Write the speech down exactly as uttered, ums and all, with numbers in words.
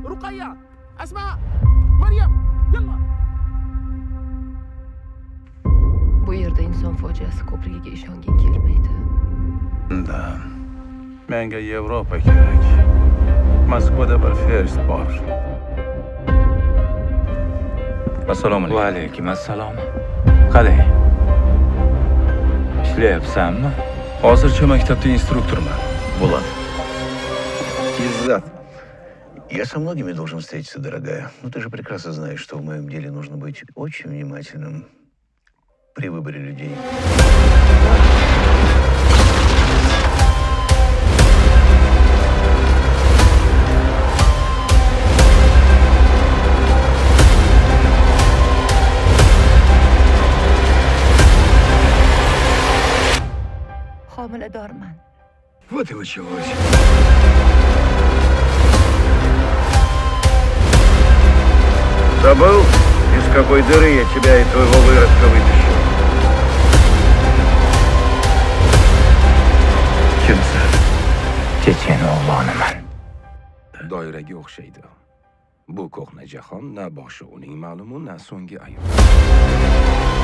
رقية، أسماء، مريم، يلا. Bu yerda inson fojiasi ko'pligiga ishonging kelmaydi. Da. Menga Yevropa kerak. Moskvada bir fest bor. Assalomu alaykum. Va alaykum assalom. Qalay? Ishlayapsanmi? Hozircha maktabda instruktorman. Bo'ladi. Иззат. Я со многими должен встретиться, дорогая. Но ты же прекрасно знаешь, что в моем деле нужно быть очень внимательным при выборе людей. Homiladorman. Вот и началось. Забыл, из какой дыры я тебя и твоего выродка вытащил? Kimsan? Chechen o'g'loniman. Doiraga o'xshaydi. Bu ko'hna jahon na boshi uning ma'lumu, na so'nggi ayol.